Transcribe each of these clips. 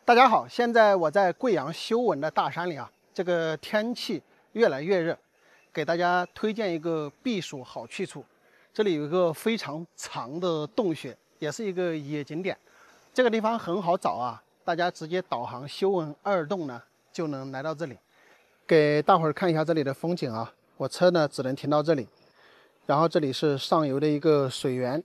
大家好，现在我在贵阳修文的大山里啊，这个天气越来越热，给大家推荐一个避暑好去处。这里有一个非常长的洞穴，也是一个野景点。这个地方很好找啊，大家直接导航修文2洞呢就能来到这里。给大伙儿看一下这里的风景啊，我车呢只能停到这里，然后这里是上游的一个水源。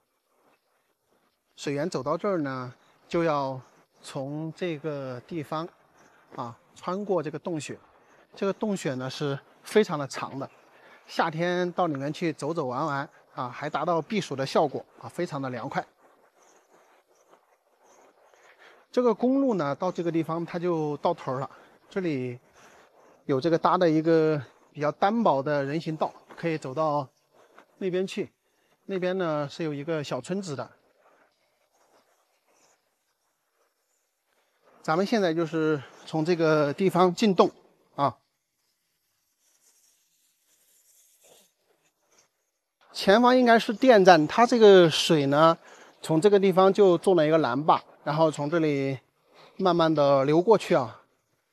水源走到这儿呢，就要从这个地方啊穿过这个洞穴。这个洞穴呢是非常的长的，夏天到里面去走走玩玩啊，还达到避暑的效果啊，非常的凉快。这个公路呢到这个地方它就到头了，这里有这个搭的一个比较单薄的人行道，可以走到那边去。那边呢是有一个小村子的。咱们现在就是从这个地方进洞啊，前方应该是电站，它这个水呢，从这个地方就做了一个拦坝，然后从这里慢慢的流过去啊。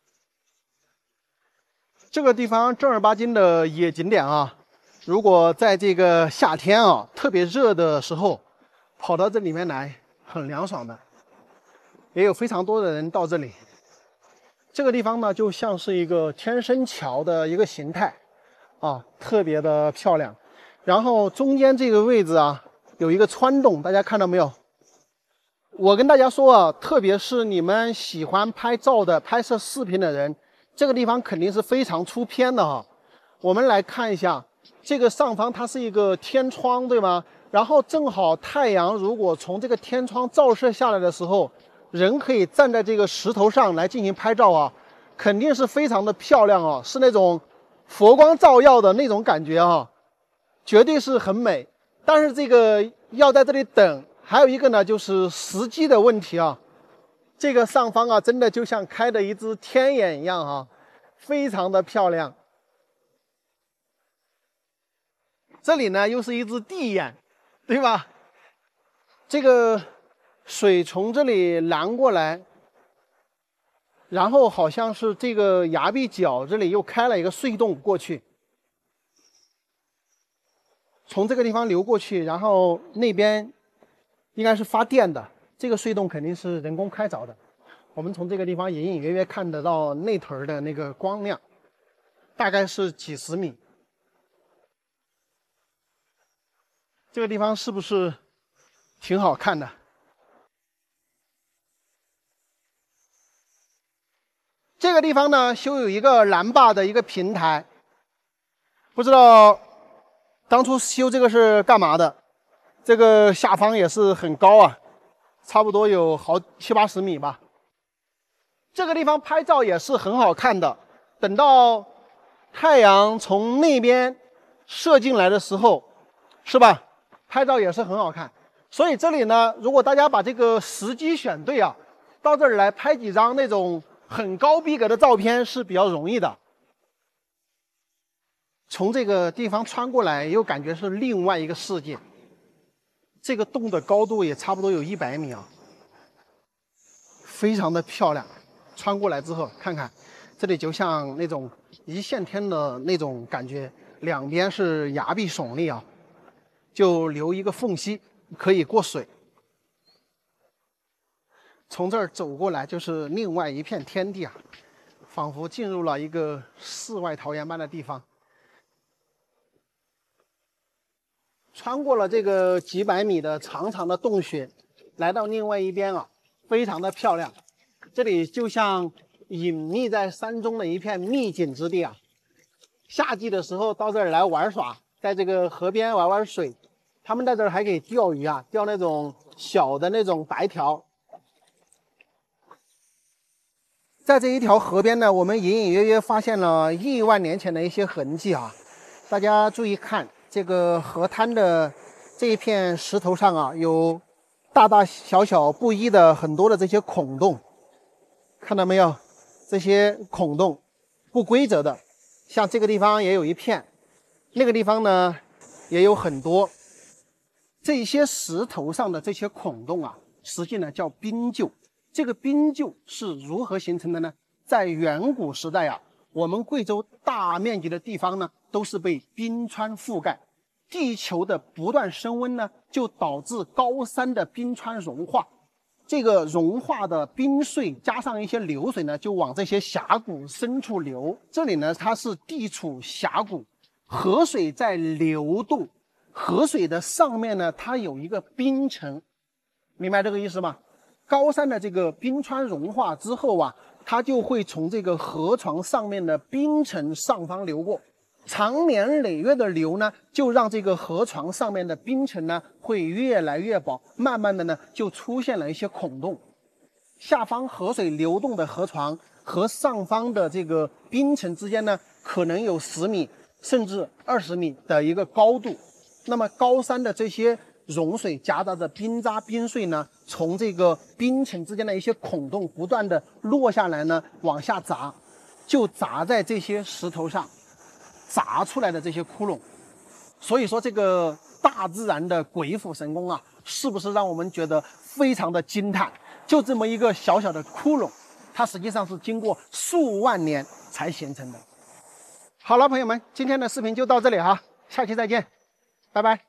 这个地方正儿八经的野景点啊，如果在这个夏天啊特别热的时候，跑到这里面来很凉爽的。也有非常多的人到这里。这个地方呢，就像是一个天生桥的一个形态啊，特别的漂亮。然后中间这个位置啊，有一个穿洞，大家看到没有？我跟大家说啊，特别是你们喜欢拍照的、拍摄视频的人，这个地方肯定是非常出片的哈。我们来看一下，这个上方它是一个天窗，对吗？然后正好太阳如果从这个天窗照射下来的时候，人可以站在这个石头上来进行拍照啊，肯定是非常的漂亮啊，是那种佛光照耀的那种感觉啊，绝对是很美。但是这个要在这里等，还有一个呢就是时机的问题啊。这个上方啊，真的就像开的一只天眼一样啊，非常的漂亮。这里呢又是一只地眼，对吧？这个水从这里拦过来，然后好像是这个崖壁角这里又开了一个隧洞过去，从这个地方流过去，然后那边应该是发电的，这个隧洞肯定是人工开凿的。我们从这个地方隐隐约约看得到那头的那个光亮，大概是几十米。这个地方是不是挺好看的？这个地方呢，修有一个拦坝的一个平台，不知道当初修这个是干嘛的？这个下方也是很高啊，差不多有好70-80米吧。这个地方拍照也是很好看的，等到太阳从那边射进来的时候，是吧？拍照也是很好看。所以这里呢，如果大家把这个时机选对啊，到这儿来拍几张那种很高逼格的照片是比较容易的。从这个地方穿过来，又感觉是另外一个世界。这个洞的高度也差不多有100米啊，非常的漂亮。穿过来之后，看看这里就像那种一线天的那种感觉，两边是崖壁耸立啊，就留一个缝隙可以过水。从这儿走过来就是另外一片天地啊，仿佛进入了一个世外桃源般的地方。穿过了这个几百米的长长的洞穴，来到另外一边啊，非常的漂亮。这里就像隐匿在山中的一片秘境之地啊。夏季的时候到这儿来玩耍，在这个河边玩玩水，他们在这儿还可以钓鱼啊，钓那种小的那种白条。在这一条河边呢，我们隐隐约约发现了亿万年前的一些痕迹啊。大家注意看，这个河滩的这一片石头上啊，有大大小小不一的很多的这些孔洞，看到没有？这些孔洞不规则的，像这个地方也有一片，那个地方呢也有很多。这些石头上的这些孔洞啊，实际呢叫冰臼。 这个冰臼是如何形成的呢？在远古时代啊，我们贵州大面积的地方呢，都是被冰川覆盖。地球的不断升温呢，就导致高山的冰川融化。这个融化的冰碎加上一些流水呢，就往这些峡谷深处流。这里呢，它是地处峡谷，河水在流动，河水的上面呢，它有一个冰层，明白这个意思吗？高山的这个冰川融化之后啊，它就会从这个河床上面的冰层上方流过。长年累月的流呢，就让这个河床上面的冰层呢会越来越薄，慢慢的呢就出现了一些孔洞。下方河水流动的河床和上方的这个冰层之间呢，可能有10米甚至20米的一个高度。那么高山的这些融水夹杂着冰渣冰碎呢，从这个冰层之间的一些孔洞不断的落下来呢，往下砸，就砸在这些石头上。砸出来的这些窟窿，所以说这个大自然的鬼斧神工啊，是不是让我们觉得非常的惊叹？就这么一个小小的窟窿，它实际上是经过数万年才形成的。好了，朋友们，今天的视频就到这里哈，下期再见，拜拜。